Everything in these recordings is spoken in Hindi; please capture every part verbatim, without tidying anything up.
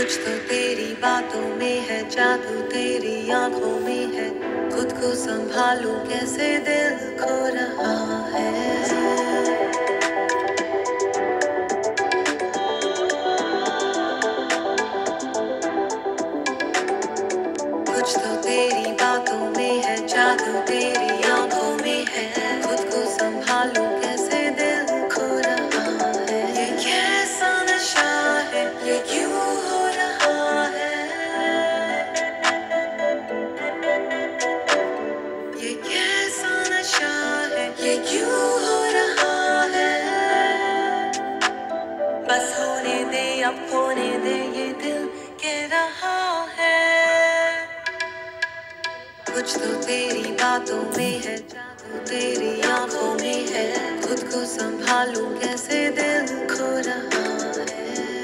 कुछ तो तेरी बातों में है, जादू तेरी आंखों में है। खुद को संभालूं कैसे, दिल खो रहा है। कुछ तो तेरी बातों में है, जादू तेरी आंखों में है। खुद को संभालूं कैसे, दिल खो रहा है। ये कैसा नशा है, ये क्यों हो रहा है। ये कैसा नशा है, ये क्यों हो रहा है। बस होने दे, अब होने दे, ये दिल कह रहा है। कुछ तो तेरी बातों में है, जादू तेरी आंखों में है। खुद को संभालूं कैसे, दिल खो रहा है।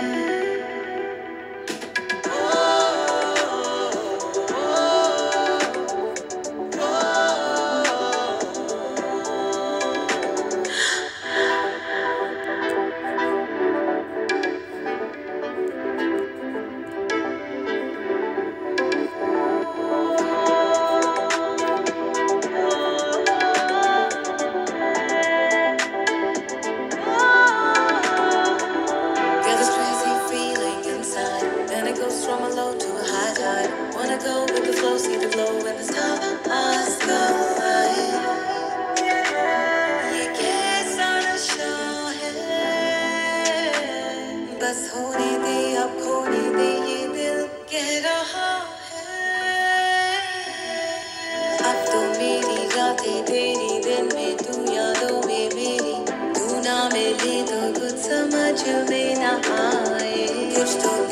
Get this crazy feeling inside, then it goes from a low to a high tide. Wanna go with the flow, see the glow in the stars go high. ये कैसा नशा है, बस होने दे, अब खोने दे, ये दिल कह रहा है। अब तो मेरी रातें तेरी, दिन में तू, यादों में मेरी। तू ना मिले तो कुछ समझ में ना आए। कुछ तो